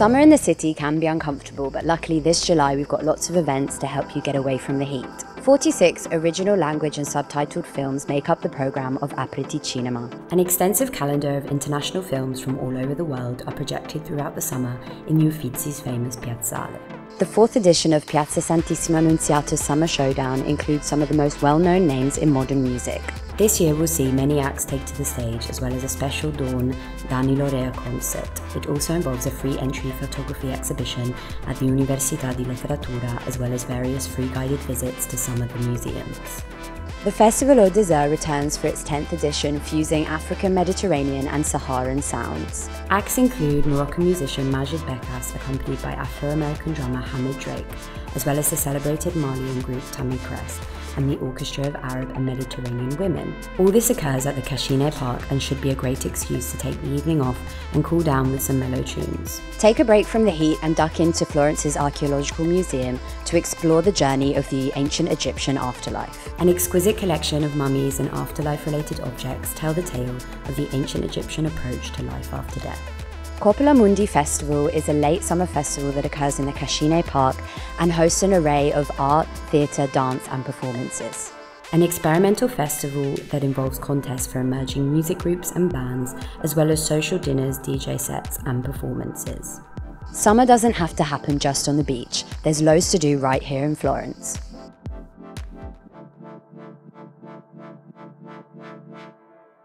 Summer in the city can be uncomfortable, but luckily this July we've got lots of events to help you get away from the heat. 46 original language and subtitled films make up the programme of Apriti Cinema. An extensive calendar of international films from all over the world are projected throughout the summer in the Uffizi's famous Piazzale. The 4th edition of Piazza Santissima Annunziata's Summer Showdown includes some of the most well-known names in modern music. This year we'll see many acts take to the stage, as well as a special Dawn Danilo Rea concert. It also involves a free entry photography exhibition at the Università di Letteratura, as well as various free guided visits to some of the museums. The Festival Au Désert returns for its 10th edition, fusing African, Mediterranean and Saharan sounds. Acts include Moroccan musician Majid Bekas, accompanied by Afro-American drummer Hamid Drake, as well as the celebrated Malian group Tammy Crest, and the Orchestra of Arab and Mediterranean Women. All this occurs at the Cascine Park and should be a great excuse to take the evening off and cool down with some mellow tunes. Take a break from the heat and duck into Florence's Archaeological Museum to explore the journey of the ancient Egyptian afterlife. An exquisite collection of mummies and afterlife-related objects tell the tale of the ancient Egyptian approach to life after death. Coppola Mundi Festival is a late summer festival that occurs in the Cascine Park and hosts an array of art, theatre, dance and performances. An experimental festival that involves contests for emerging music groups and bands, as well as social dinners, DJ sets and performances. Summer doesn't have to happen just on the beach. There's loads to do right here in Florence.